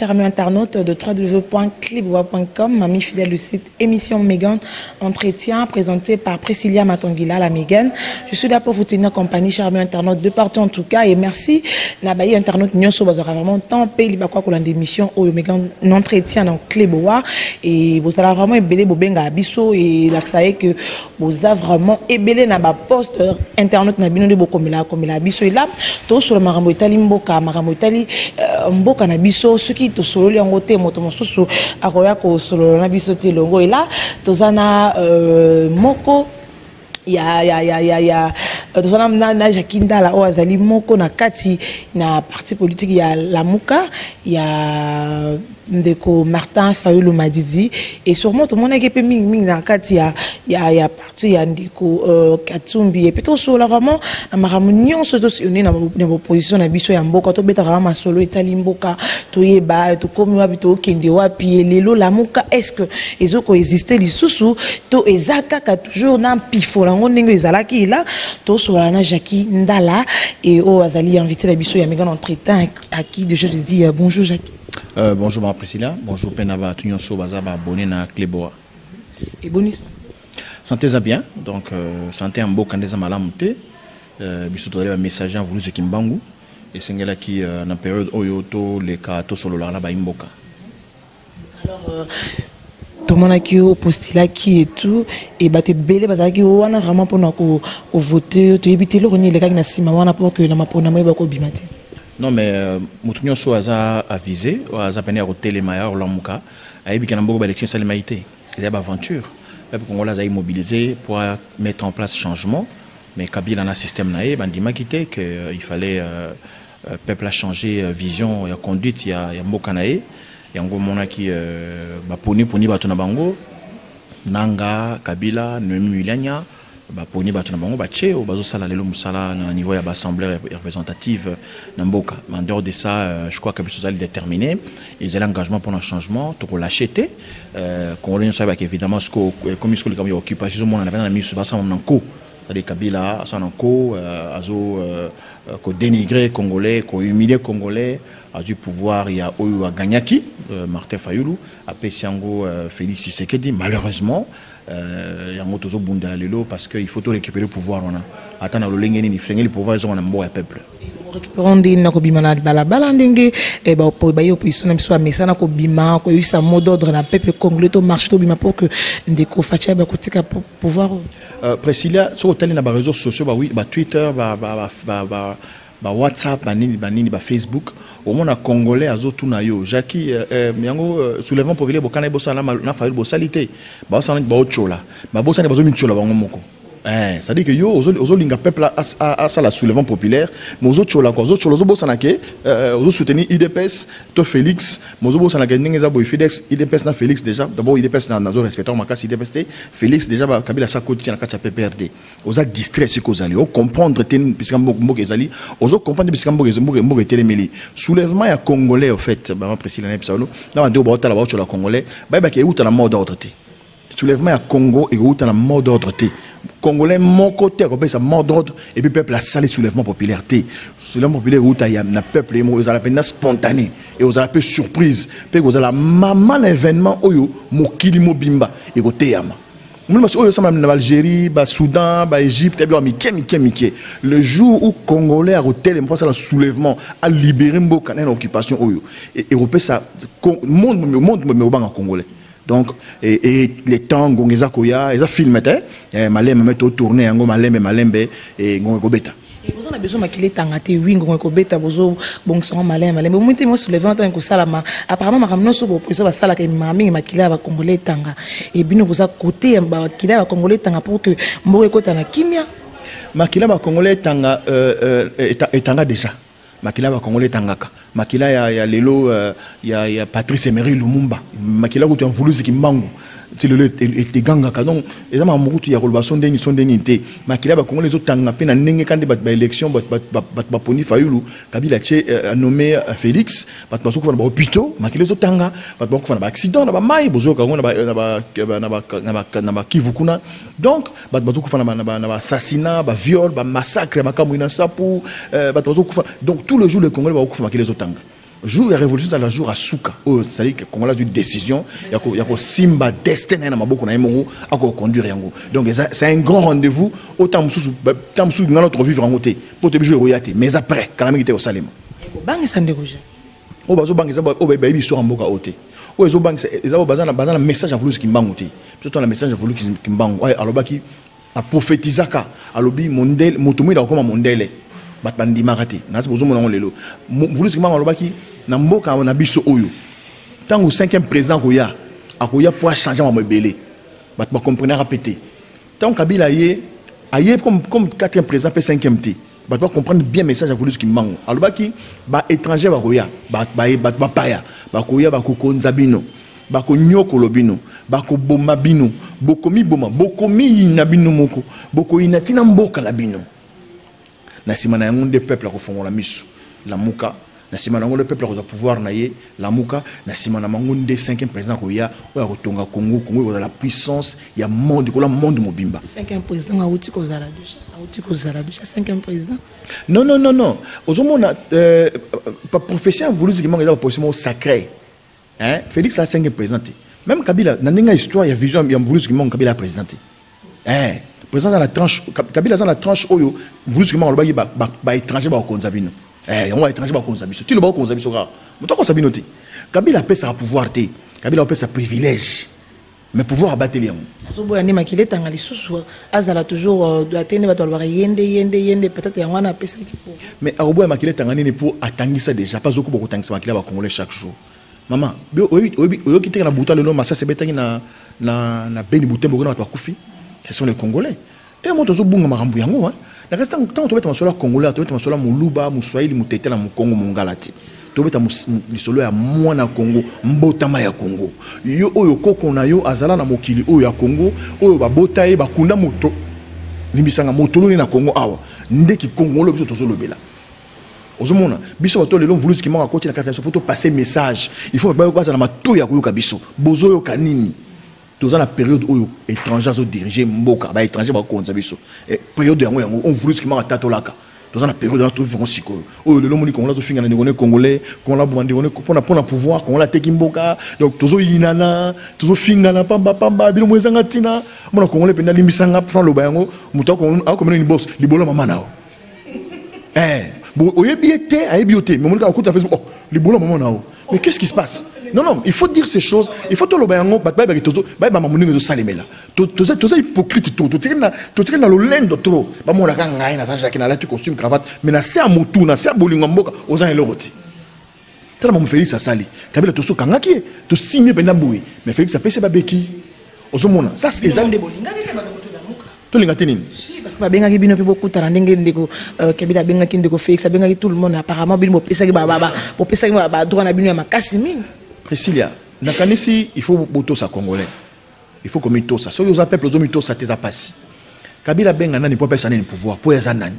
chers amis internautes de www.clipbois.com, mamie fidèle du site émission Megan Entretien, présenté par Priscilla Makangila, la Megan. Je suis là pour vous tenir compagnie, chers amis internautes, de partout en tout cas, et merci. Nabaye internaute Nyonso Bazora vraiment tant payé quoi qu'on a des missions au Megan Entretien dans Clipbois, et vous allez vraiment ébélé Bobenga Abisso, et là ça est que vous avez vraiment ébélé na ba poste internaute na bino de Bokomila Abisso, et là tout sur le Marambo Itali Mboka Mboka na biso soki to solo yango te moto mosusu akoya ko solo na biso te longo et là tozana moko ya tozana na Jakinda la oazali moko na kati na parti politique ya Lamuka ya ndeko Martin Fayulu Madidi et sûrement tout le monde a été mis dans kati ya parti ya ndeko Katumbi et plutôt sur la vraiment amaramunion surtout si on est dans opposition na biso ya mboka to beta vraiment solo etali mboka to yeba to komi wa bito kende wa pi lelo Lamuka est-ce que ezo ko exister lisusu to ezaka ka toujours na pifo lango ndenge ezalaki là to sur la na Jackie Ndala et o azali invité la biso ya Megan Entretien à qui déjà je dis bonjour Jackie. Bonjour Mme Priscilla, bonjour Penava, Tunyonso, Bazaba, abonné à Clipbois. Et bonus. Santé bien, donc santé en beau candidat malamute, bisous un message en voulu ce Kimbangu, et c'est là qui dans la période Oyoto, les cas tout solo là bas imboka. Alors, tout le monde a qui au postulat qui et tout, et bah t'es belé, bah qui on a vraiment pour nous voter, tu éviter le renier les gars qui n'a si maman pour que la mapona moi bah ko bimati. Non mais mutunyo so aza avisé aza peine au télémaya au lamuka aibi kana mbogo ba élection salimaité il y a aventure le Congolais a immobilisé pour mettre en place changement mais Kabila na système naé bandima quitté que il fallait peuple a changé vision et conduite il y a mboka naé et ngo mona qui ba poni bato na bango nanga Kabila Noemi Wilanya poni bato na bango bache o bazo sala lelo musala na niveau ya assemblée représentative na mboka en dehors de ça je crois que biso allons déterminer ils ont l'engagement pour un changement to ko l'acheter congolais ça avec évidemment ce que comme ce que les occupation mon na misu basa mon nko c'est Kabila ça nko azo ko dénigrer congolais ko humilier congolais a du pouvoir il y a Oyo Ganyaki Martin Fayulu après Siango Félix Tshisekedi malheureusement il y a un autre bunda lelo parce qu'il faut tout récupérer le pouvoir on a attendre le lengeni ni fengi le pouvoir ils ont un bon peuple récupérons des na ko bima na balabala ndenge et ba po ba yo opposition na biso mesa na ko bima ko yisa mot d'ordre na peuple congolais to marche to bima pour que ndeko facha ba kotika pouvoir Priscilla sur hôtel na ba réseaux sociaux ba oui ba Twitter ba WhatsApp ba Facebook au monde a congolais azo tuna yo Jackie yango soulèvement populaire bokana bosala na Fayulu bosalité ba osana ba ochola ba bosana bazo minchola bango moko ça dit que yo ozo linga peuple à ça la soulèvement populaire mais ozo chola quoi ozo chola ozo bosana ke ozo soutenir IDPS to Félix ozo bosana ke ndenge za boy FEDEX IDPS na Félix déjà d'abord IDPS na zo respectant makasi IDPS Félix déjà ba Kabila sa koti na kati PPRD oza distrait ce que zali o comprendre ten puisque mboko ezali ozo comprendre puisque mboko etelemeli soulèvement ya congolais en fait ba Priscilla na bisalo na ba ndeko ba otala ba chola congolais ba ba ke uta na mode d'ordre te soulèvement ya Congo et uta na mode d'ordre te Congolais mon côté à sa mort d'ordre et puis peuple a salé soulèvement populaire soulèvement populaire où il y a un peuple ils ont la peine spontané et ils ont la peine surprise puis ils ont la maman événement oyo mokili mobimba et côté yama moi oyo ça même Algérie ba Soudan ba Égypte et bien mike le jour où Congolais a rotel me pense à le soulèvement à libérer mboka na occupation oyo et européen ça monde me au Congolais. Donc, et les temps, Gongeza Koya, ils ont filmé, Malem met au tourné, Malembe, et Gongobeta. Et vous avez besoin de tangate, oui, Gongobeta, Bozo, Bonson, Malembe. Vous mettez moi sur le ventre, apparemment, ma ramenant sur vos prisons, ça la mamie, Makila va Congolais Tanga. Et bien, vous avez côté, Makila va Congolais Tanga pour que Moreko Tanga Kimia. Makila va Congolais Tanga, et Tanga déjà. Makila va Congolais Tangaka. Makila ya lelo ya Patrice Emery Lumumba. Makila ko tu voulu ce qui mangue. C'est le et ganga donc et ça m'a mutu ya kolba sondeni te. Makila ba Congolais zo tanga pe na ndenge kandi ba élection ba poni Fayulu Kabila tché nommé Félix ba baso ko na ba hôpitaux Makila zo tanga ba ko na ba accident na ba mai bozo ka na ba Kivu kuna donc ba baso ko na ba assassinat ba viol ba massacre ba kamuina sapu ba baso ko donc tout le jour le Congolais ba ko Makila zo tanga jour la révolution c'est le jour à Souka. Oh, c'est-à-dire que Congolais a une décision, il y a Simba destin na maboko na yemo à conduire yango. Donc c'est un grand rendez-vous autant sous dans notre vivre en côté pour te jouer royauté. Mais après quand la était au Salem. Bangi sanderoje. Oh bazo bangi ça oh baby sur en boka oté. Oh zo bangi ça bazana message en voulu qui mbangoté. Surtout la message en voulu qui mbango. Ouais alors baki a prophétisaka alobi mondel motomo ila comme mondele. Bat bandi marate. Na se bozo mona lelo. Voulu qui mbango alobaki na mboka na biso oyo. Tant au 5e président koya akoya pour changer ma mebele. Bat ba comprendre répéter. Tant Kabila aye comme 4e président pe 5e té. Bat ba comprendre bien message a voulu qui mbango. Alobaki ba étranger ba koya ba paya ba koya ba kokonza bino. Ba ko nyoko lobino ba ko boma bino bokomi na bino moko bokoyi na tina mboka la bino. Na sima na yango de peuple ko fongola misu la muka na sima na yango le peuple ko pouvoir na ye la muka na sima na mango de 5e président ko ya o ko tonga Congo ko la puissance ya monde ko la monde mobimba 5e président a outi ko zala déjà 5e président non ozomona pas professeur voulu dire que mango position sacré hein Félix a 5e président même Kabila na ninga histoire ya vision ya voulu dire que mango Kabila présenté hein président dans la tranche Kabila dans la tranche oyo voulu que mango ba étranger ba konza bino on va étranger ba konza biso tu le ba konza biso ka mutoko sabino te Kabila peut sa pouvoir te Kabila peut sa privilège mais pouvoir abattre les gens azoboya ne makile tanga lisusu azala toujours doit tenir ba tolwa yende peut-être ya wana pesa ki pour mais azoboya makile tanga nini pour atangisa déjà pas zoko boko tangisa makile ba congolais chaque jour maman oyo kiteka na buta le nom ça c'est betangi na beni butembo na ba kufi ce sont les Congolais. Et moi, je suis bon à Ramboyango. La reste tant que tu es sur la Congolais, tu es sur la Moluba, Moussaïli, Moutete, la Congo, Mongalati. Tu es sur la Moana Congo, Mbotama ya Congo. Yo oyo koko na yo azala na mokili oyo ya Congo, oyo ba botaye ba kunda moto. Limbisanga motolo ni na Congo awa. Ndeki Congo lo biso tozo lobela. Ozomona biso bato lelo voulu ki manga koti na kata pour passer message. Il faut ba kwa na mato ya koyoka biso. Bozo yo kanini. Dans la période où les étrangers ont dirigé Mboka, les étrangers ont conservé la période où on voulait ce Tatolaka. Dans la période où on a trouvé un cycle. Où le monde qu'on a fait un Congolais, qu'on a demandé pour pouvoir, qu'on a été Mboka, donc tous les Inana, tous les Fingana, Pamba, Bilo Mouezangatina, mon Congolais, pendant les Missanga, prend le bain, Mouton, comme une bosse, les bolos Mamanao. Bon, au yébioté, à yébioté, mais mon gars, écoute, les bolos Mamanao. Mais qu'est-ce qui se passe? Non, il faut dire ces choses. Il faut tout le bain, tout hypocrite, tout dans le lend de trop. Mon gars, na Jacques, na la costume cravate, mais na c'est à Moutou, na c'est à Bolingamboka, aux uns et l'autre. Tellement mon Félix a sali. Kabila tout ça, Kangaki, tout signé Benaboui. Mais Félix a payé Babeki. Aux hommes, ça c'est ça. Tout le monde. Si, parce que Babengaki bino beaucoup tarandenge ndeko Kabila bengaki ndeko Félix, bengaki tout le monde apparemment bino pesa ki baba, pour pesa ki baba droit na bino ya makasi mingi. Priscilla, nakanisi il faut boto sa congolais. Il faut comme ito ça. So yo peuple zo mito sa teza passi. Kabila benga nani pour pesa nani pouvoir pour ya nani.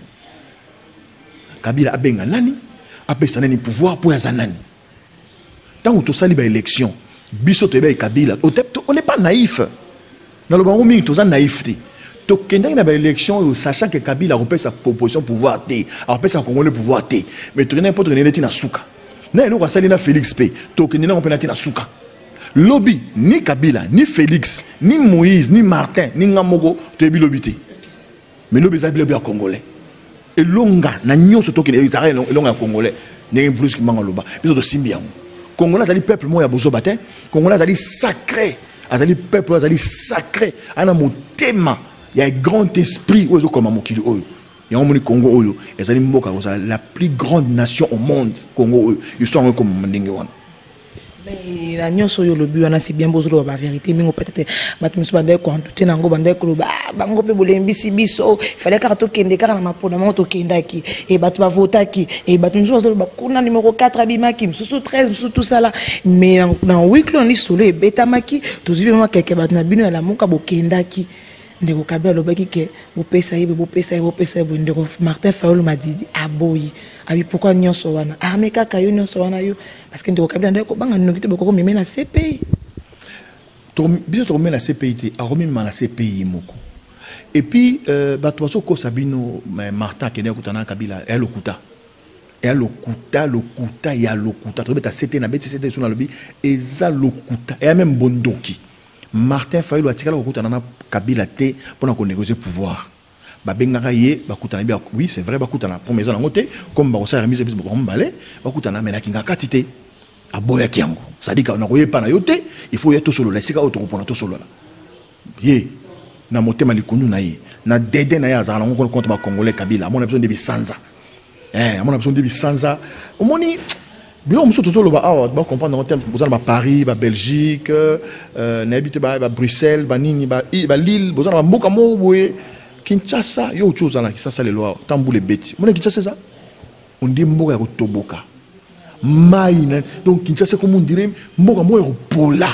Kabila benga nani a pesa nani pouvoir pour ya nani. Tant que sali ba élection, biso to be Kabila, on n'est pas naïf. Dans le bango mingi to za naïveté. To kenda na ba élection sachant que Kabila repère sa proposition pouvoir té, repère sa congolais pouvoir té. Mais to n'importe qui na souka. Na eno ka sali na Félix P. To kenda na penalty na souka. Lobby, ni Kabila, ni Félix, ni Moïse, ni Martin, ni Ngamoko, tu es bilobité. Mais lobby, c'est bilobé à Congolais. Et longa, na nyon se toque, et ça longa Congolais, n'est plus qui manque loba. Puis de Simbian. Congolais, c'est le peuple, moi, il y a besoin de bataille. Congolais, c'est sacré. C'est le peuple, c'est sacré. Il y a un thème, il y a un grand esprit, où est-ce qu'on m'a moqué de eux. Il y a un Congo, c'est la plus grande nation au monde, Congo, ils sont comme Mandinguan. Mais la nuance sur le but, c'est bien beau la vérité. Mais peut-être, Mathieu Bandé, quand tu es en Bandé, Bango Pebolembi, Sibiso, il fallait que tu aies des cartes à pour le Kendaki, et tu vas voter qui, et tu vas numéro 4 Abimaki, sous 13, sous tout ça là. Mais dans week-end, on est sous le bêta maki, tous les gens qui ont été à la Moka Kendaki. Ndeko Kabila lobaki ke bopesa ndeko Martin Fayulu m'a dit aboyi abi pourquoi nyonso wana armé kaka yo nyonso wana yo parce que ndeko Kabila ndeko banga nokite boko meme na CPI to biso to meme na CPI a remis na CPI moko et puis bato baso ko Sabino Martin kende kutana Kabila elle okuta et lokuta ya lokuta to beta c'était na beti c'était sur na lobi eza lokuta et même bondoki Martin Fayulu atikala lokuta na Kabila te pour na négocier pouvoir ba bengaka ye ba kutana bien oui c'est vrai ba kutana pour maison na ngote comme ba ça remise ba mbale ba kutana mais na kinga katite aboya kiango ça dit qu'on a koyepa na yote il faut y être solo la sika auto pour na to solo la ye na motema likundu na ye na dede na ya za na ngoko contre ba congolais Kabila mon a besoin de bisanza mon a besoin de bisanza au moni bilo muso to solo ba awa ba comprendre en termes bozana ba Paris ba Belgique na habite ba Bruxelles ba nini ba Lille bozana ba mboka mo boye Kinshasa yo chose na Kinshasa les lois tamboule beti mon Kinshasa ça on dit mboka ya kotoboka maïna donc Kinshasa comme on dirait mboka mo ya pola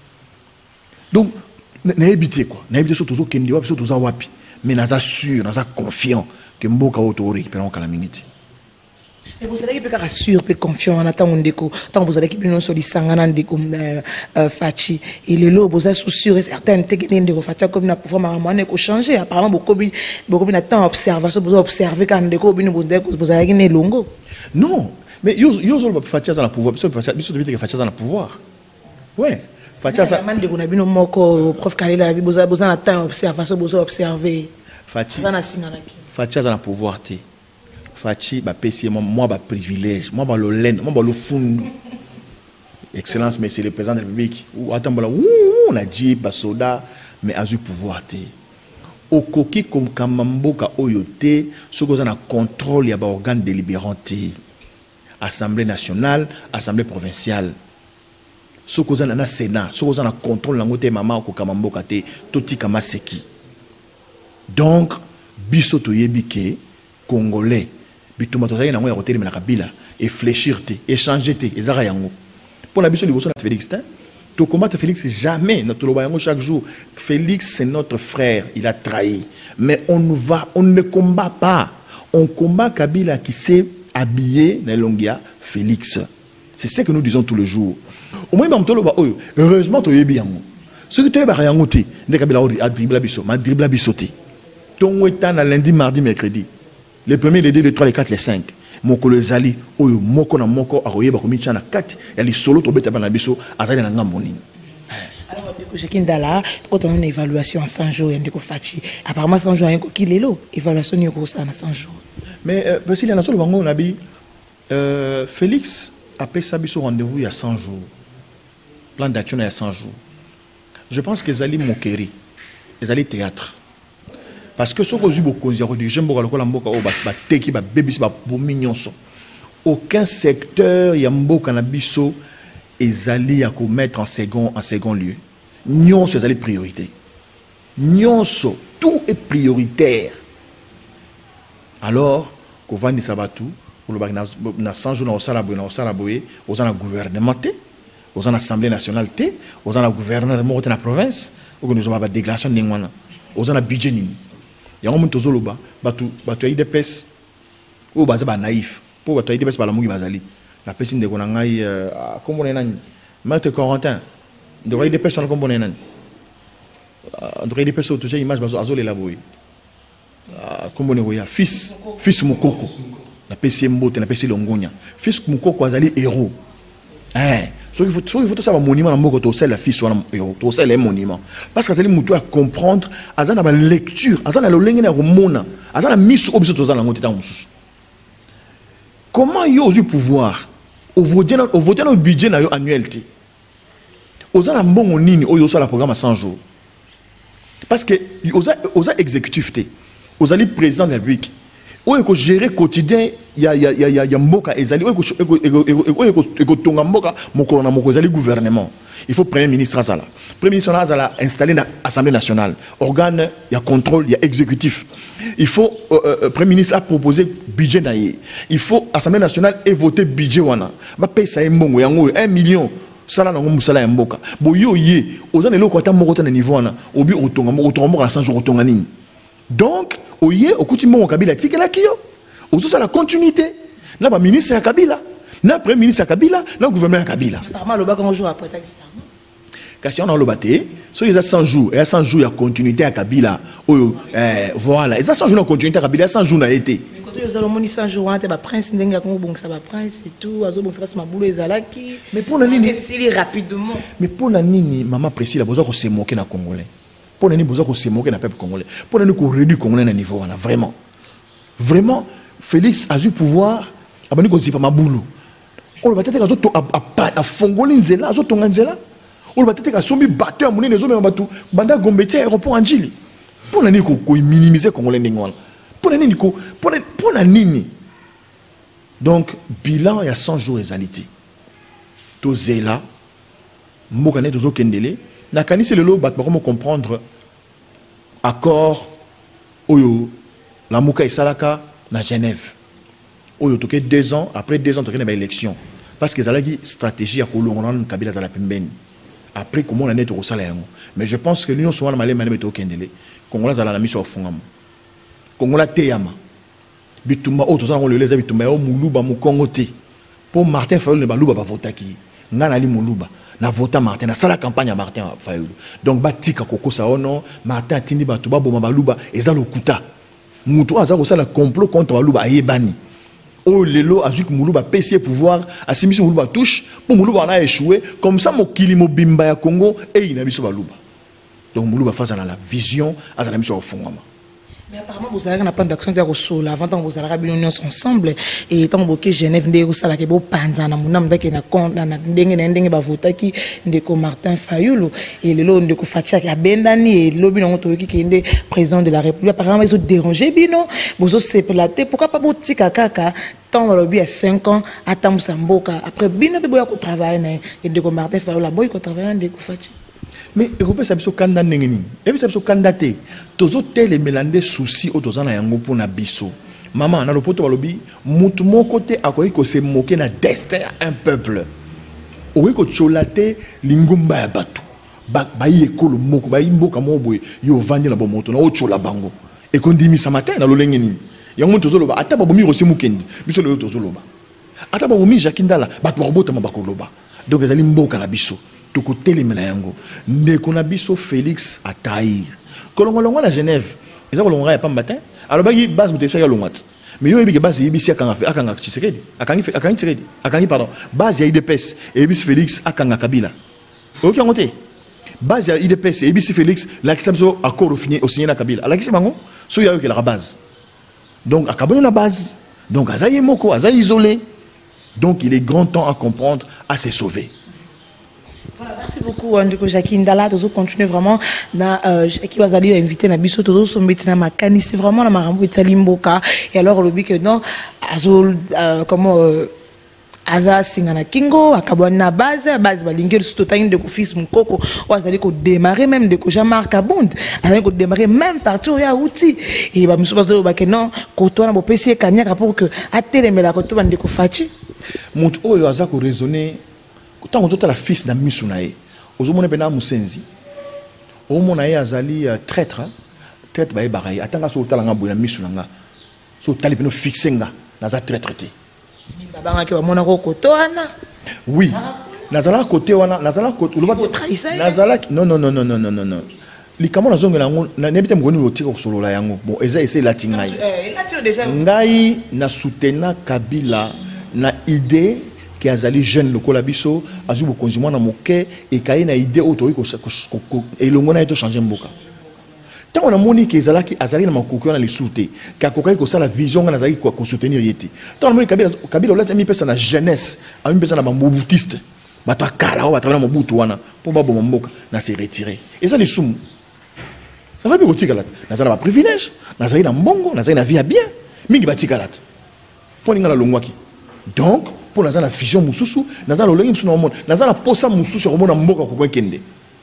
donc na habité quoi na habité surtout kendi wapi surtout wapi mais naza sûr naza confiant que mboka auto récupérer en minute. Et vous allez être sûr et confiant en attendant ndeko tant vous allez qui bien sur les sangana ndeko Fachi il est là vous êtes sûr et certain que ndeko Fachi comme na pouvoir maman ko changer apparemment beaucoup na temps observation vous observer quand ndeko vous allez ne longo non mais yo zo Fachi za na pouvoir biso devait que Fachi za na pouvoir ouais Fachi za ndeko na bino moko prof Kalela vous na temps observation vous observer Fachi za na pouvoir te Fachi ba pesi moi ba privilège moi ba lo len moi ba lo fundu excellence mais c'est le président de la République ou atambola on a dit ba soda mais a eu pouvoir te okoki comme kamamboka oyote ce que na contrôle ya ba organe délibérant te assemblée nationale assemblée provinciale ce que na sénat ce que na contrôle na ngote mama ko kamamboka te toti kama seki donc biso to yebike congolais bitumatozayi na ngo ya hôtel na Kabila et fléchir te échanger te ezara yango pour la biso liboso na Félix to combattre Félix jamais notre loba yango chaque jour Félix c'est notre frère il a trahi mais on ne combat pas on combat Kabila qui s'est habillé na longia Félix c'est ce que nous disons tous les jours au moins ba loba oyo heureusement to yebi yango ce que to yeba yango te de Kabila a dribla biso ma dribla biso te tongo etana lundi mardi mercredi les premiers, les 2, les 3, les 4, les 5. Moko le zali, oyo moko na moko akoyeba komicha na kati ya li solo to beta bana biso azali na ngamoni. Alors Jekindala, quand on a une évaluation en 100 jours, ndeko Fachi, apparemment 100 jours yako kilelo, évaluation ni ko ça na 100 jours. Mais parce qu'il y a na solo bango na bi Félix a payé sa biso rendez-vous il y a 100 jours. Plan d'action il y a 100 jours. Je pense que Zali Mokeri, Zali théâtre. Parce que ce que je aucun secteur yambo canabiso ezali à mettre en second lieu. Nyonso ezali priorité. Nyonso tout est prioritaire. Alors kovandi sabatu pour le na 100 jours na osala boye ozana gouvernement te ozana assemblée nationale te ozana gouverneur mo na province ou nous avons ba déclaration ndengwana ozana budget nini. Il y a un moment où batu IDPS ou baza ba naïf pour batu IDPS ba la mungi bazali la personne de konangai comme on est nani maître Corentin de IDPS on comme on est nani de IDPS au image bazo azole la boy comme on est oya fils Mukoko la PC Mbote la PC Longonya fils Mukoko azali héros so il faut tout ça un monument na mboko to la fils wana to sel un monument parce que ça les mutu à comprendre azana ba lecture azana lo lengena ko mona azana miso obiso to zala ngoteta mususu comment yo ozu pouvoir au voter no budget na yo annualité ozana mbongo nini oyo so la programme à 100 jours parce que oza exécutif te ozali président de la République oyo ko gérer quotidien ya mboka ezali oyo ko tonga mboka mokolo na moko ezali gouvernement il faut premier ministre azala installé dans l'Assemblée nationale organe ya contrôle ya exécutif il faut premier ministre a proposé budget na ye il faut Assemblée nationale et voter budget wana ba pesa mbongo yango 1 million sala na musala ya mboka boyo ye ozana eloko ata moko na niveau wana obi otonga mboka na 100 jours otonga nini donc oye okuti mbongo Kabila tikela kiyo ozosa la continuité na ba ministre ya Kabila na premier ministre ya Kabila na gouvernement ya Kabila apparemment le bac un jour après kasi on a le baté so ils a 100 jours et à 100 jours il y a continuité à Kabila oyo voilà et ça 100 jours de continuité à Kabila 100 jours na été Vous allez monter 100 jours, tu as prince, tu as prince et tout, mais pour nani rapidement. Mais pour nani maman Priscilla, vous avez se moquer na Congolais. Pour nani vous avez se moquer na peuple congolais. Pour nani qu'on réduit Congolais à niveau là, vraiment. Vraiment, Félix a eu pouvoir, abani ko zipa mabulu. On va peut-être à fongoler nzela, à zoto nzela. On va peut-être à sombi batteur à monnaie les hommes batu, banda gombeti aéroport Anjili. Pour nani ko minimiser Congolais n'ingwala. Pour nani. Donc bilan il y a 100 jours égalité. To zela, mokane tozo kendele. Na kanisi lelo bat ba comprendre accord oyo la Mouka et Salaka na Genève. Oyo toke 2 ans, après 2 ans, toke na élection. Parce que Zalagi stratégie à Kolongolan Kabila Zalapimben. Après comment on a net au salaire. Mais je pense que l'Union soit malé malé to kendele. Kongola Zala la mise au fond. Kongola Teyama. Bitumba autres on le les bitumba o muluba mu Kongote. Pour Martin Fayulu ne baluba ba vota ki. Ngana li muluba. Na vota Martin na sala campagne à Martin Fayulu. Donc batika koko sa ono Martin tindi batuba bo baluba ezalo kuta. Moutou a ça complot contre Walouba Ayebani. Oh lelo azuki Moulouba PC pouvoir assimisi Moulouba touche pour Moulouba a échoué comme ça mon kilimo bimba ya Congo et il n'a biso Walouba. Donc Moulouba face à la vision à la mission au fond. Mais apparemment vous avez un plan d'action de Rosso avant tant vous avez une union ensemble et tant que Genève ndé ko sala ke bo panza na munam ndeke na compte na ndenge ba vota ki ndeko Martin Fayulu et lelo ndeko Fatia ki abendani et lobi na to ki kende président de la République apparemment ils ont dérangé bino bozo sepelaté pourquoi pas botika kaka tant lobi à 5 ans attendre Samboka après bino be boya ko travailler na et ndeko Martin Fayulu boy ko travailler ndeko Fatia. Mais Europe ça biso kanda nengeni. Et ça biso candidaté. Tozo tele melande souci au tozana yango pour na biso. Maman na lopoto balobi mutu mon côté akoyi ko se moquer na destin un peuple. Oyi ko cholate lingumba ya batu. Ba yekolo moko ba imboka moboy yo vandi na bomoto na o chola bango. E ko ndimi sa matin na lolengeni. Yango tozo loba ata ba bomi rosi mukendi. Biso le tozo loba. Ata ba bomi jakindala ba to robota mabako loba. Donc ezali mboka na biso. Toko telemela yango ndeko na biso Félix Ataïr kolongolongo na Genève eza kolonga ya pamba matin alors bagi base mutesha ya longwat mais yo ebi ke base yebisi akanga Tshisekedi akangi pardon base ya IDPS yebisi Félix akanga Kabila oki yangote base ya IDPS yebisi Félix la kisamso accord au signé na Kabila la kisamango so ya yo ke la base donc akaboni na base donc azaye moko azaye isolé donc il est grand temps à comprendre à se sauver. Voilà, merci beaucoup Ndeko Jackie Ndala, tous continuer vraiment na qui va aller inviter na biso tous son métier makani c'est vraiment la marambo italimboka et alors le but que non azol comment aza singana kingo akabwana base balingel sutotani de fils mukoko wazali ko démarrer même de ko Jean-Marc Abond azali ko démarrer même partout ya outil et ba muso bazo ba que non ko to na bo PC kanyaka pour que atelemela ko to bande ko fachi mutu oyo aza ko raisonner tant on la fils na misunae ozomona pena musenzi omona ye azali traître ba barai atanga so talanga boya misunanga so tali peno fixenga naza traître te babanga ke bamona ko kotoana oui nazala côté wana nazala côté nazala non likamo na zonga nango na nebite mgoni otika ko solola yango bon eza ese latingai ngai na soutena Kabila na idée qui a zali jeune lokola biso azubo konjimwa na moke et kaye na idée auto ko et longona eto changer mboka tant on a moni que ezalaki azali na makoko na lisute ka kokai ko sala vision na zali ko soutenir yeti tant moni Kabila la mi pesa na jeunesse a mi pesa na bambobutiste bato akala o batravana mobutu wana pour ba bomba mboka na se retirer et ça les soum na va bi tika lat na zala ba privilège na zali na mbongo na zali na vie bien mingi batika lat pour ninga la longwaki donc pour la vision mususu naza lo lengi mususu na naza la posa mususu ko mona mboka ko kende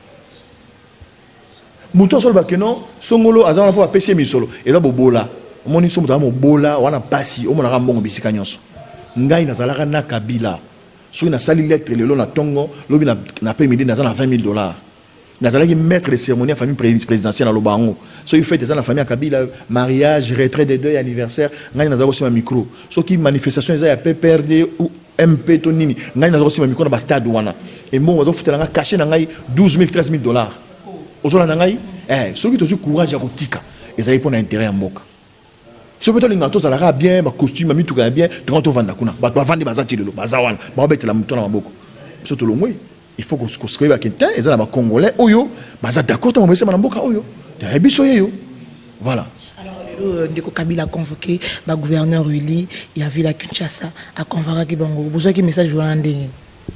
muto solo bakeno songolo azana po apesi misolo eza bobola omoni so muto bola wana pasi omona ka mbongo bisika nyonso ngai nazalaka na Kabila so ina sali lettre lelo na tongo lobi na pe midi naza na $20,000 nazalaki maître de cérémonie à famille présidentielle na lobango so il fait des la famille à Kabila mariage retrait de deuil anniversaire ngai nazalaki aussi ma micro so qui manifestation eza ya PPRD ou MP to nini ngai nazalaki aussi ma micro na ba stade wana et bon ozo futela nga caché na ngai $12,000 $13,000 ozo na ngai so qui tozu courage ya kotika ezali pour na intérêt ya mboka Ce peut être les natos, ça l'aura bien, ma costume, mi tout bien, quand on vend la kuna, bah vendre bazar tilelo, bazawan, bah bête la mouton na boko. Surtout le mouille, il faut qu'on se construise avec quelqu'un, et ça là congolais, oyo, bazar d'accord, on va essayer de mboka oyo, derrière bisoyo, voilà. Alors Ndeko Kabila a convoqué le gouverneur Uli, il y avait la Kinshasa à convoquer qui bango. Vous avez un message hollandais.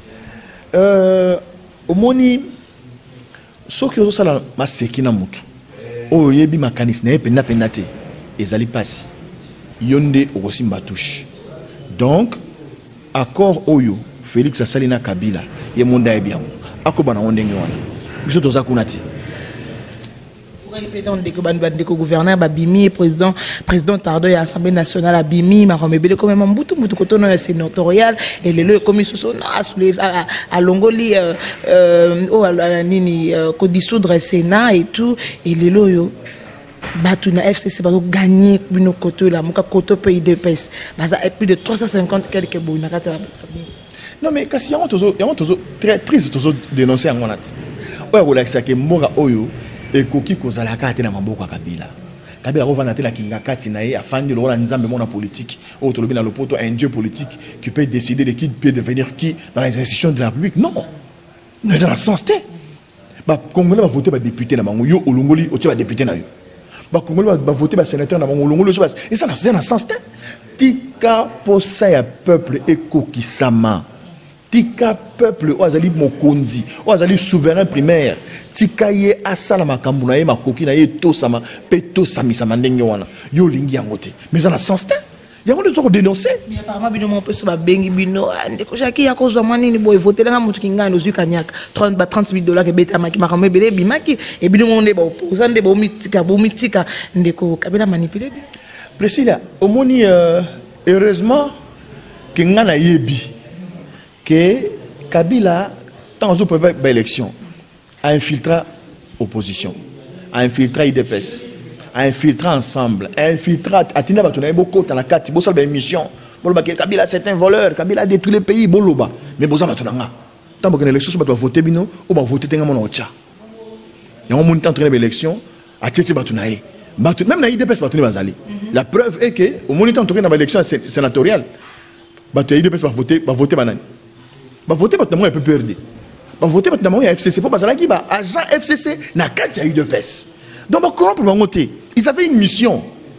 Au moni, ce que ça la ma sekina mutu, oh yebi mécanisme, ne pena penate, ezali passe. Yonde Orosimba touche. Donc, accord Oyo, Félix Assalina Kabila, ye monda bien. Akoba na ondenge wana. Biso toza kunati. Le gouverneur Babimi, président pardon, de l'Assemblée nationale Babimi, m'a remis comme un bouton coton sénatorial et le commission à Longoli au dissoudre le Sénat et tout et les loyaux. Batuna FCC va gagner une côté là, mon côté pays de pèse. Plus de 350 quelques bouts. Non mais quand il y a très triste de dénoncer en monat. Ouais, voilà ça que Mora Oyo et Koki Kozala Kate na Mamboko Kabila. Kabila revient la Kinga Kati nae afin de le nzambe mon politique. Autre le poto un dieu politique qui peut décider de qui peut devenir qui dans les institutions de la République. Non, nous avons sens té. Bah Congolais va voter pour député na Mango yo Olongoli au va député na yo. Bah Congolais va voter pour sénateur na Mango Olongoli et ça n'a sens té. Tika posa ya peuple et kokisama. Tika peuple oazali mokonzi, oazali souverain primaire. Tika ye asala makambu na ye makoki na ye to sama peto sami sama ndenge wana. Yo lingi yangote. Mais ça n'a sens té. Yango de dénoncer. Mais apparemment bino mon peu ba bengi bino ndeko chaki ya kozwa mwana ni boy voter na mutu kinga no zukanyak 30 $30,000 ke beta maki makambe bele bimaki et bino monde ba opposant de bo mitika ndeko Kabila manipuler. Priscilla, omoni heureusement que ngana yebi que Kabila dans une première élection a infiltré opposition, a infiltré IDPS, a infiltré ensemble, a infiltré Atina Batuna beaucoup dans la carte, beaucoup de mission. Kabila c'est un voleur, Kabila a détruit le pays, boloba. Mais boza Batuna. Tant que l'élection va voter bino, ou va voter tenga mon ocha. Et on monte en train d'élection, à Tchétché Batuna. Même na IDPS Batuna bazali. La preuve est que au moment où on tourne dans l'élection sénatoriale, IDPS va voter banane. Va voter maintenant un peu perdu. Va voter maintenant un FCC pour bazala qui va agent FCC na quatre IDPS. Donc comment pour voter? Ils avaient une mission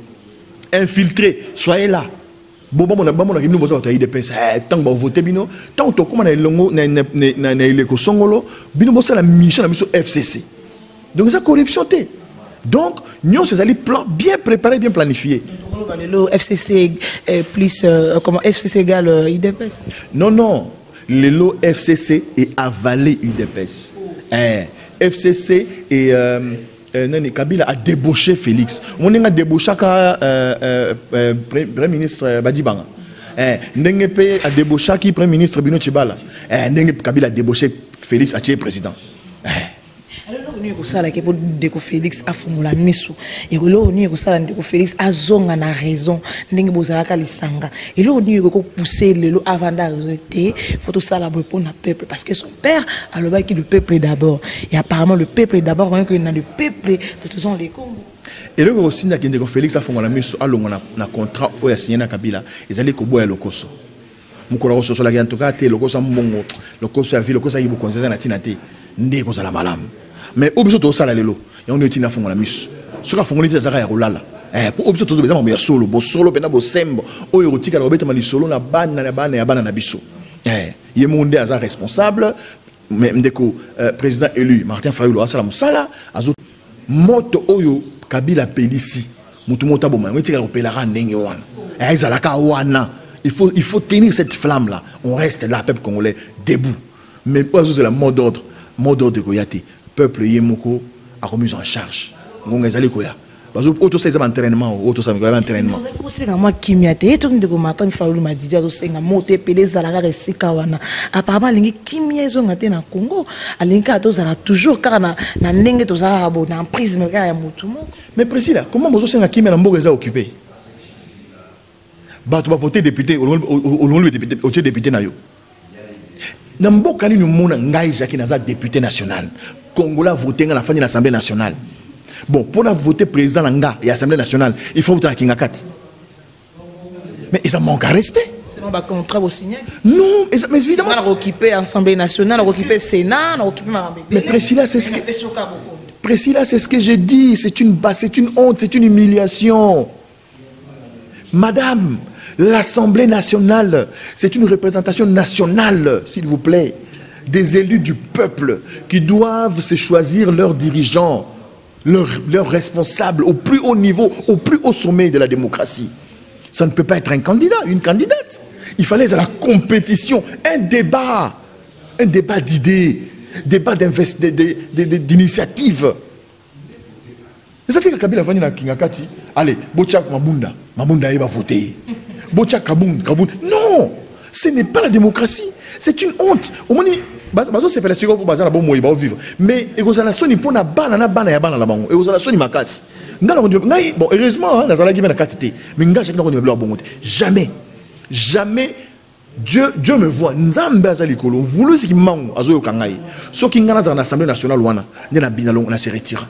infiltrer, soyez là. Bon on a nous voter IDPS tant que voter bino tant que comment na longo na ileko songolo bino bossa la mission FCC. Donc ça corruption té. Donc, nous avons un plan bien préparé, bien planifié. Le FCC plus comment FCC égale IDPS? Non. Le lot FCC est avalé UDPS. FCC et Kabila a débauché Félix. On a débauché Premier ministre Badibanga. Nengepe a débauché qui Premier ministre Bino Tchibala. Kabila a débauché Félix a tué président. Kosala ke pour Ndeko Félix afumula miso et lo ni kosala Ndeko Félix azonga na raison ndenge bozala ka lisanga et lo ni ko pousser le lo avant d'arrêter faut tout ça la pour le peuple parce que son père a le bail qui le peuple d'abord et apparemment le peuple d'abord quand que le peuple de tous les Congo et le aussi na Ndeko Félix afumula miso alonga na contrat o ya signé na Kabila ezali ko boya lokoso mukolo so so la en tout cas te lokoso mbongo lokoso ya vie lokoso yibu konzeza na tinate ndeko za la malamu. Mais obiso to sala lelo ya on etina fongo la miso soka fongo lite zaka ya kolala pour obiso to bezama ya solo bo solo pena bo sembo oyo rotika la obeta mali solo na bana na biso ye monde aza responsable mais ndeko président élu Martin Fayulu asala musala azo moto oyo Kabila pelisi mutu mota boma wetika ko pelara ndenge wana ezalaka wana il faut tenir cette flamme là on reste là peuple congolais debout mais pas la mot d'ordre de Koyate peuple yemoko a remis en charge ngonga ezali koya bazo auto ça entraînement auto ça entraînement vous savez moi kimiate to ndeko Martin Fayulu madidi azo senga moto epele zalaka resika wana apparemment lingi kimia ezo ngate na Congo alinka to zala toujours car na ndenge to zala bo na prisme ka ya mutu moko mais Priscilla comment bozo senga kimia na mboka eza occupé ba to ba voter député au député na yo na mboka ni mona ngai Jacques naza député national Congolais voter à la fin de l'Assemblée nationale. Bon, pour voter président Nanga et l'Assemblée nationale, il faut voter à Kingakat. Mais ils en manquent à respect. C'est un contrat au signer. Non, mais évidemment. On a occupé l'Assemblée nationale, on a occupé le Sénat, on a occupé Marambé. Mais Priscilla, c'est ce que... Priscilla, c'est ce que j'ai dit. C'est une honte, c'est une humiliation. Madame, l'Assemblée nationale, c'est une représentation nationale, s'il vous plaît. Des élus du peuple qui doivent se choisir leurs dirigeants, leurs responsables au plus haut niveau, au plus haut sommet de la démocratie. Ça ne peut pas être un candidat, une candidate. Il fallait à la compétition, un débat d'idées, débat d'initiative. C'est-à-dire que Kabila va venir à Kingakati, allez, Bochak Mabunda va voter. Bochak Kaboun. Non, ce n'est pas la démocratie. C'est une honte. Au moins, c'est pas la seconde pour bazar bon va vivre. Mais égosation ni pona bana na la bango. Égosation ni makasi. Bon, heureusement, dans la guimé na katité. Mais nga chaque bon jamais Dieu me voit. Nzambe azali kolo. Voulu si mango azo yokangai. So ki ngana za na Assemblée nationale wana, ndena binalong na se retira.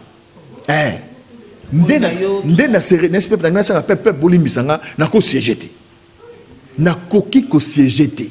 Ndena se n'est-ce pas na sa peuple bolimbisanga na ko siégeté. Na koki ko siégeté.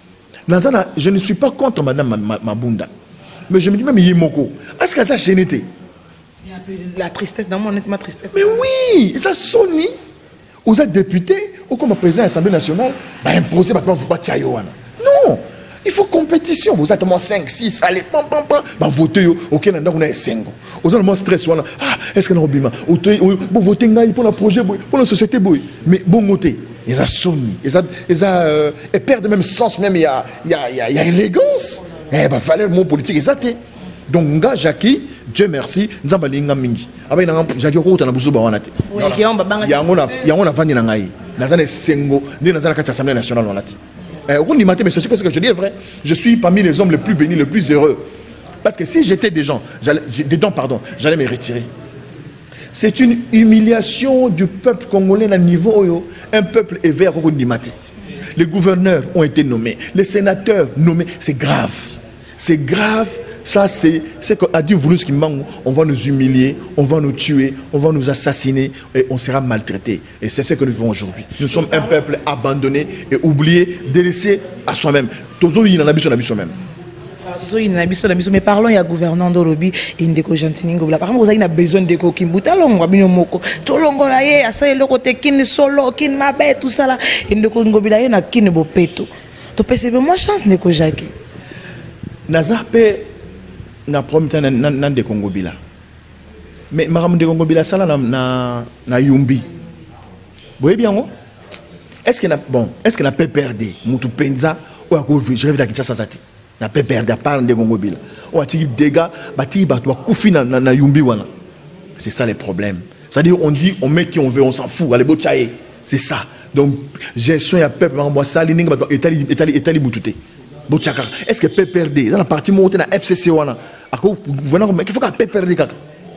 Je ne suis pas contre Madame Mabunda. Mais je me dis même Yimoko. Est-ce que ça génété? La tristesse dans mon ma tristesse. Mais oui, ça sonne. Vous êtes député, ou comme président de l'Assemblée nationale, imposer maintenant vous pas Tchayoana. Non, il faut compétition. Vous êtes moins 5, 6, allez, votez, ok, on a 5. Vous avez moins stress. Ah, est-ce que nous avons vous votez pour le projet, pour la société. Mais bon, côté. Ils ont sonné, ils perdent même sens, même il y a élégance. Il fallait le mot politique exact. Donc, nga Jackie, Dieu merci, nous avons linga mingi. Avec Jackie, on a besoin de wanate. Il y a un vani nangai. Dans un sengo, dans la Assemblée nationale wanate. Mais c'est ce que je dis est vrai. Je suis parmi les hommes les plus bénis, les plus heureux. Parce que si j'étais des dents, j'allais me retirer. C'est une humiliation du peuple congolais à niveau un peuple éveillé à Kondimati. Les gouverneurs ont été nommés, les sénateurs nommés. C'est grave. C'est grave. Ça, c'est qu'à dire voulu ce qui manque, on va nous humilier, on va nous tuer, on va nous assassiner et on sera maltraité. Et c'est ce que nous vivons aujourd'hui. Nous sommes un peuple abandonné et oublié, délaissé à soi-même. Toujours, il en a besoin de soi-même. Mais parlons, il y a gouvernant d'Orobi et Ndeko Jantiningo. Par exemple, vous avez besoin de Kimbuta Longo, Binomoko, Tolongo Laye, Asa le côté Kin Solo, Kin Mabe, tout ça là. Et Ndeko Ngobila na Kin Bopeto. Tu peux savoir moi chance Ndeko Jackie. Nazape na promis nan de Ngobila. Mais Maram de Ngobila ça là na Yumbi. Vous voyez bien moi? Est-ce que n'a pas perdu Moutou Penza ou à cause je rêve de Kinshasa Sati. Na pas perdu à part de Ngobila. On a tiré des dégâts, bâti batwa koufi na Yumbi wana. C'est ça les problèmes. C'est-à-dire on dit on met qui on veut, on s'en fout, allez bochaye. C'est ça. Donc gestion ya peuple moi ça lining batwa etali mutute. Bochaka. Est-ce que peut perdre dans la partie montée na FCC wana. Ako voilà qu'il faut qu'à peut perdre kaka.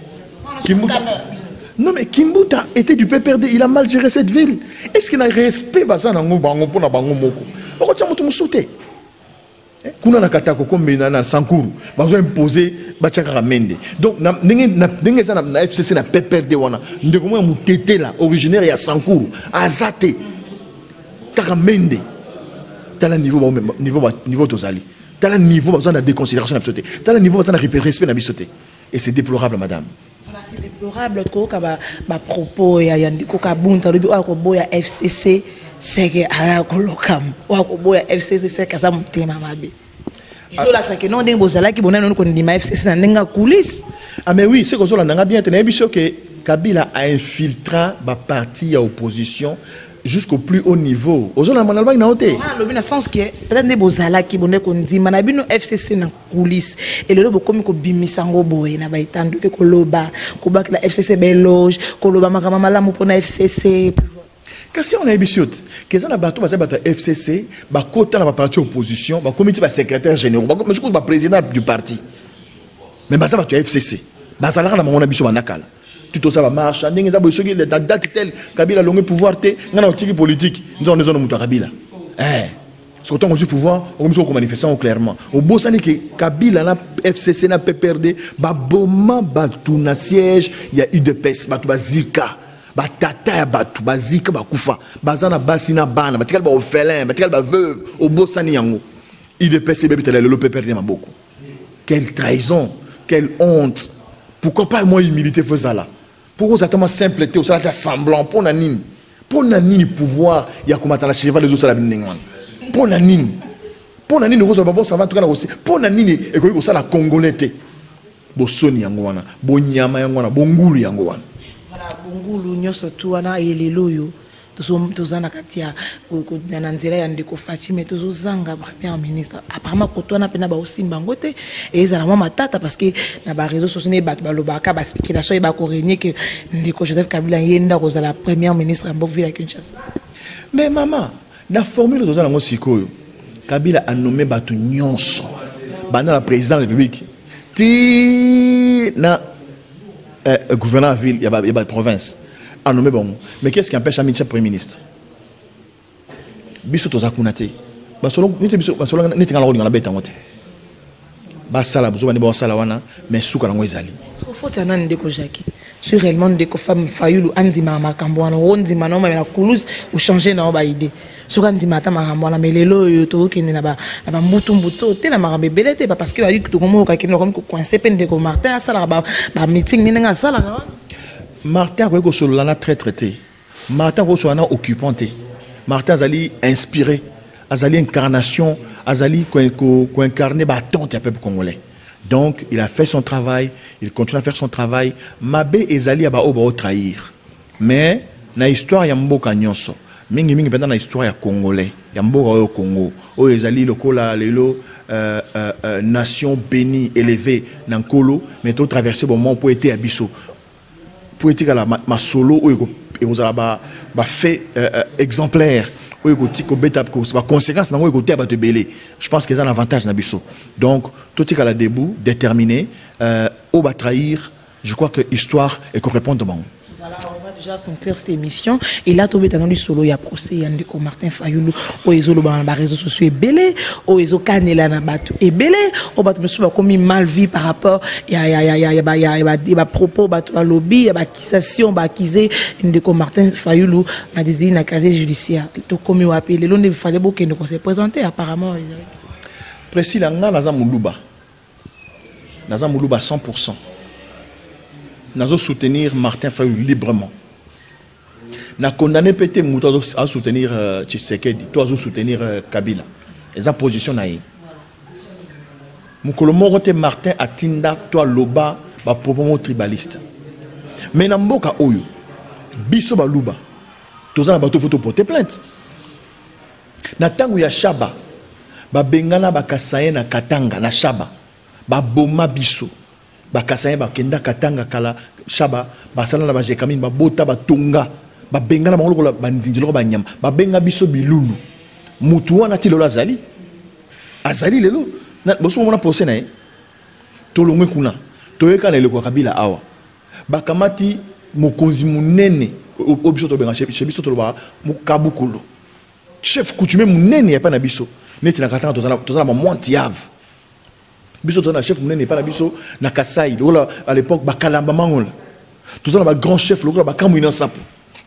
Non mais Kimbuta était du PPRD, il a mal géré cette ville. Est-ce qu'il a respect baza na bango pona bango moko? Pourquoi tu as musuté? Kuna na katako comme na Sankuru, bazo imposer bachaka mende. Donc na FCC na PPRD wana, ndeko mo mutete là, originaire ya Sankuru, azate. Kaka mende. T'as niveau tozali. T'as niveau besoin de déconsidération absolue. T'as niveau besoin de respect na bisoté. Et c'est déplorable madame. C'est déplorable que ba propos ya Yandiko Kabunta lobi ko boya FCC c'est que ala kolokam wa ko boya FCC c'est que ça mutema mabe. Ils ont là que non den bozala ki bonana no ko ndima FCC na ndenga coulisse. Ah mais oui, c'est que zo ndanga bien tena biso que Kabila a infiltré ba parti à opposition jusqu'au plus haut niveau. Ozona manalba ina hote. Ah lobi na sens que peut-être des bozala ki bonne ko ndima na bino FCC na coulisse et le lobo comme ko bimisango boy na ba itandu ke koloba ko ba la FCC beloge koloba makama malamu pona FCC. Kasi on a ebishote que ça na bato ba FCC ba kota na ba parti opposition ba comité ba secrétaire général ba monsieur ba président du parti. Mais ba ça ba FCC. Ba ça la na mona biso banakala. Tout ça va marcher. Ndenge za bosoki la date telle Kabila longue pouvoir te ngana otiki politique. Nous on mutu Kabila. Surtout on du pouvoir, on nous manifestant clairement. Au bosani que Kabila na FCC na PPRD ba boma ba tout na siège, il y a eu de peste, ba tout ba zika. batata ya batu bazika bakufa bazana basi na bana batikal ba orphelin batikal ba veuve obosani yango IDPS bebitela lelo pe perdre maboko. Quelle trahison, quelle honte. Pourquoi pas moi humilité faisala? Pourquoi ça tellement simpleté ou ça la semblant pour nanini? Pour nanini pouvoir ya komata la cheval les autres la binengwan. Pour nanini? Pour nanini ko so babo ça va tout kana aussi. Pour nanini e ko ça la congolais. Bo soni yango wana, bo nyama yango wana, bo ngulu yango wana. Voilà, bo ngulu nyoso tu wana elelo yo. Tozana katia na nzela ya ndeko Fatime tozozanga premier ministre apparemment kotwana pena ba osimba ngote et za la mama tata parce que na ba réseaux sociaux ne ba balobaka ba spéculation et ba ko régner que ndeko Joseph Kabila yenda ko za la première ministre en Bovila Kinshasa. Mais maman, la formule tozana ngo sikoyo Kabila a nommé batu nyonso bana la président de la République ti na gouverneur de ville ya ba province. Ah non, mais bon. Mais qu'est-ce qui empêche Amicia Premier ministre? Biso toza kunate. Basolo niti ngala ngala beta ngote. Basala buzo bani ba sala wana mais suka ngo ezali. So faut tana ndeko Jackie. Sur réellement ndeko femme Fayulu andima makambo wana ondima no na kulus ou changer na ba idée. Sur andima ta makambo wana mais lelo yo to kende na ba mbutu te na makambo belete parce que ba yiki to komo ka kende ko coincer pe ndeko Martin sala ba meeting ni nga sala wana. Martin a été très traité. Martin a été occupanté. Martin a été inspiré. A été incarnation. A été incarné par tant de peuple congolais. Donc, il a fait son travail. Il continue à faire son travail. Mabé et Zali a trahir. Mais, dans l'histoire, il y a un peu de nyonso. Mingi dans l'histoire, il y a congolais. Il y a un peu de Congo. Oh, Zali, le Kola, Lelo, nation bénie, élevée, dans le Kolo. Mais tout traversé, bon, mon poète à Bissau. Poétique à la ma solo et vous avez fait exemplaire ou écoutez bêta conséquence dans écoutez à te belé. Je pense qu'ils ont un avantage dans biso. Donc tout est à la debout déterminé au va trahir. Je crois que l'histoire est correspondante. Voilà, on va déjà conclure cette émission. Et là, tout est dans le solo, il y a procès, il y a Martin Fayulu, au Ezo, le réseau social est belé, au Ezo Canela Nabatu est belé, au Batu Monsieur commis mal vie par rapport, il y a propos, il y a lobby, il y a accusation, il y a accusé, Martin Fayulu, m'a dit, il y a un casier judiciaire. Tout comme il a appelé, il fallait beaucoup qu'il nous s'est présenté, apparemment. Précis, là, Naza Moulouba 100%. Nous allons soutenir Martin Fayulu librement. Nous avons condamné Pété Moutou à soutenir Tshisekedi, toi à soutenir Kabila. Et sa position naïe. Moukolomoro te Martin Atinda, toi Loba, ba proprement tribaliste. Mais dans Mboka Oyo, Biso Baluba, tous en bateau photo porter plainte. Na tangu ya Shaba, ba Bengana ba Kasaye na Katanga na Shaba, ba Boma Biso. Bakasaye bakenda katanga kala shaba basala na bajekamine babota batonga babenga na mangolo bandinjilo banyama babenga biso bilulu mutu wana ti lelo azali lelo boso mona procès na tolongwe kuna toyeka na eleko Kabila awa bakamati mokonzi munene obiso to benga biso to ba mukabukulu chef coutumier munene ya pa na biso neti na katanga tozala ma montiave biso tona chef munene pas na biso na Kasai à l'époque bakalamba mangola tous on a grand chef le ba kamuina sapo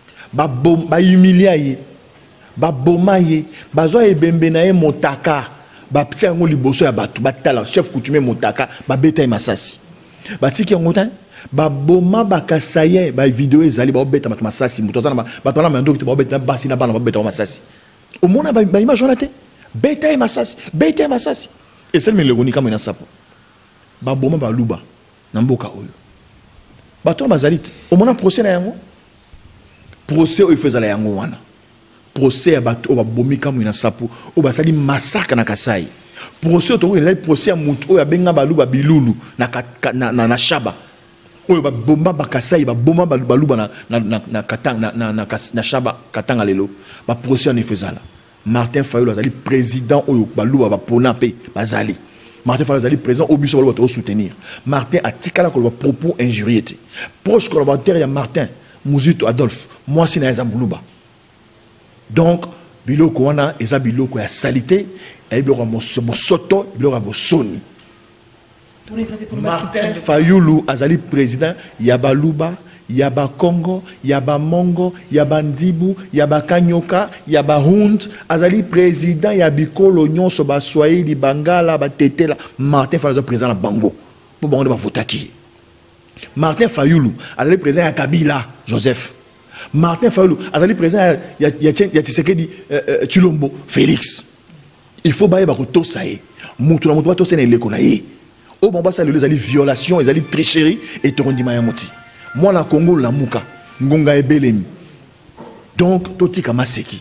ba humilier ba bomaye bazwa ebembe na ye motaka ba ptia ngo liboso ya batu batala chef coutumier motaka ba beta masasi ba tiki ngota ba boma ba Kasaye ba vidéo ezali ba beta masasi mutozana ba tona mando ki ba beta basi na bana ba beta masasi au mona ba image on a té beta masasi. Et c'est le mélogoni comme un sapo. Ba boma ba luba na mboka oyo. Ba to bazalit. Au mona procès na yango. Procès o ifeza la yango wana. Procès ya bato ba bomi comme un sapo. O ba sali massacre na Kasai. Procès to o procès ya mutu o ya benga ba luba bilulu na Shaba. O ba bomba ba Kasai ba bomba ba luba na Katanga na Shaba Katanga lelo. Ba procès en ifeza la. Martin Fayulu azali président oyo baluba ba ponape bazali. Martin Fayulu azali président au biso baluba to soutenir. Martin a tikala ko ba propos injurieux. Proche collaborateur ya Martin Muzito Adolphe, moi si na ezambuluba. Donc biloko wana eza biloko ya salité, et biloko mo soto, biloko bo soni. Martin Fayulu azali président ya baluba yaba Congo, yaba Mongo, yaba Ndibu, yaba Kanyoka, yaba Hund, azali président yabikolo nyonso ba Swahili Bangala ba Tetela, Martin Fayulu président la Bango. Pour Bango ba votaki. Martin Fayulu azali président ya Kabila Joseph. Martin Fayulu azali président ya Tshisekedi Chilombo Félix. Il faut bailler ba ko tosaye. Mutu na mutu ba tosena eleko na ye. Au Bambasa, les ali violation, les ali tricherie et torondima yamoti. Moi la Congo la muka, ngonga ebelemi. Donc toti kama seki.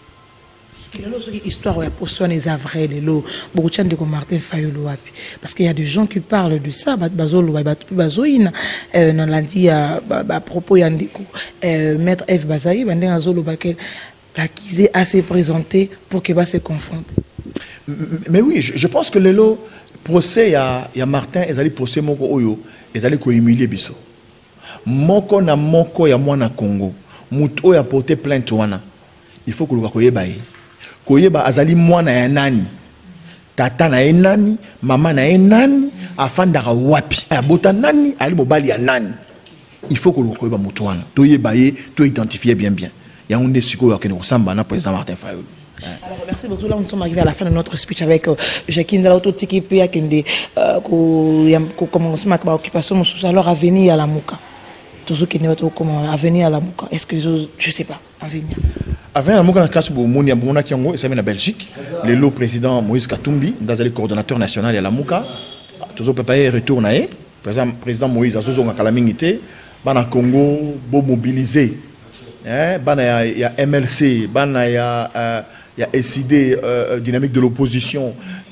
Histoire ya poson les avrais les lots beaucoup de ko Martin Fayulu wapi parce qu'il y a des gens qui parlent de ça bazolo bazoina dans lundi à propos ya ndiko maître F Bazaï bandé zolo bakel l'accusé a se présenté pour que va se confronter. Mais oui, je pense que le lot procès ya Martin ezali procès moko oyo ezali ko humilier biso moko na moko ya mwana Congo mutu oyo a porté plainte wana il faut que le koyeba koyeba azali mwana ya nani tata na ye nani mama na ye nani afandaka wapi abota nani ali mobali ya nani il faut que le koyeba mutu wana toyeba ye to identifier bien yango nde siko ya kene kosamba na président Martin Fayulu. Alors, merci beaucoup. Là, nous sommes arrivés à la fin de notre speech avec Jackie Ndala, tout qui peut commencer ma occupation. Alors, à venir à la Mouka. Tout ce qui est à venir à la Mouka. Est-ce que je sais pas, à venir. À venir à la Mouka, dans le cas où c'est en Belgique, le lot président Moïse Katumbi, dans le coordonnateur national de la Mouka, toujours préparé retour na ye. Président Moïse a toujours calamité. Bana Congo, beau mobilisé. Bana ya MLC, bana ya il y a SID, dynamique de l'opposition,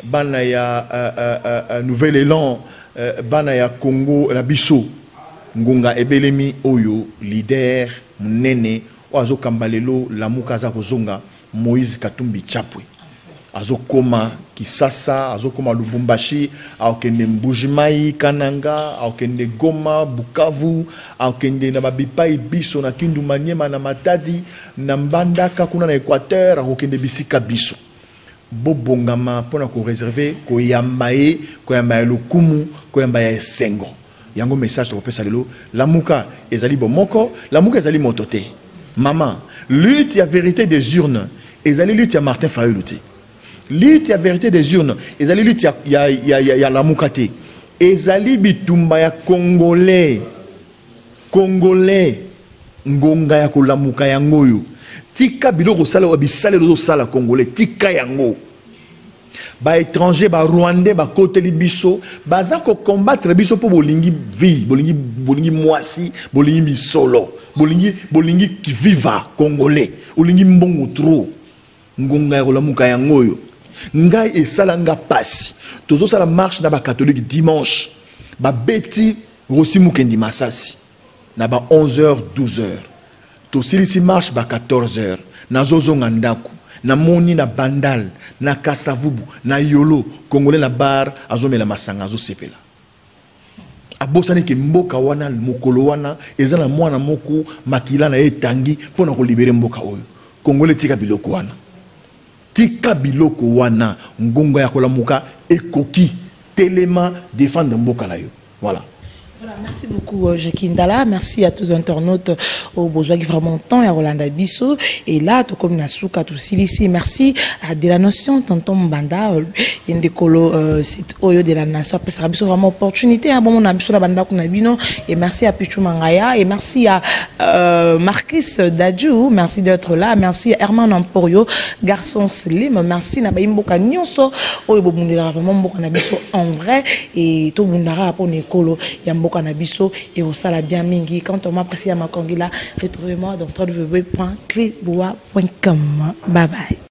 Banaya Nouvel Élan, Banaya Congo, la Bisso, Ngonga Ebelemi Oyo, leader, Nene, Oazo Kambalelo, la Mukaza Kozonga, Moïse Katumbi Chapwe. Azo Koma, Kisasa, Azo Koma Lubumbashi, Aokende Mbujimai, Kananga, Aokende Goma, Bukavu, Aokende Nababipai, Biso, na Kindu Maniema, na Matadi, Nambanda, Kakuna na Équateur, Aokende Bisika Biso. Bobongama, pour nous réserver, Koyambaye, Koyambaye Lukumu, Koyambaye Sengo. Yango message de Salelo, la Mouka, Ezali Bomoko, la Mouka Ezali Motote. Maman, lutte, il y a vérité des urnes, Ezali lutte, il y a Martin Fayulu. Lutte ya vérité des urnes. Ezali lutte ya la Mukate. Ezali bitumba ya Congolais. Congolais. Ngonga ya kolamuka ya ngoyo. Tika biloko sala wa bisale do sala Congolais. Tika yango. Ba étranger, ba Rwandais, ba côté libiso. Baza ko combattre biso po bolingi vie. Bolingi mwasi. Bolingi bisolo. Bolingi ki viva Congolais. Bolingi mbongo trop. Ngonga ya kolamuka ya ngoyo. Ngai et salanga passe. Tozo sala marche na ba catholique dimanche. Ba beti Rossi Mukendi Masasi. Na ba 11h 12h. To silisi marche ba 14h. Na zozo ngandaku. Na moni na bandal, na kasavubu, na yolo, Congolais na bar, azomela masanga azo sepela. Abosani ke mboka wana mokolo wana ezana mwana moko makila na etangi pona ko libérer mboka oyo. Congolais tika biloko wana. Tika biloko wana ngonga ya kolamuka ekoki telema défendre mboka na yo. Voilà. Voilà, merci beaucoup Jackie Ndala, merci à tous les internautes au besoin qui vraiment temps et à Rolanda Bisso et là tout comme Nasuka tout ici merci à De La Nation tonton Mbanda une des colo site Oyo De La Nation parce que c'est vraiment opportunité à bon on a biso la banda qu'on a bino et merci à Pichu Mangaya et merci à Marcus Dadju, merci d'être là, merci à Herman Emporio, garçon slim, merci na baimboka nyonso Oyo bobundira vraiment mboka na biso en vrai et tout bundara pour Nicolo Yamboka Nabiso et au sala bien mingi. Quand on m'apprécie à ma congila, retrouvez-moi dans www.cleboa.com. Bye bye.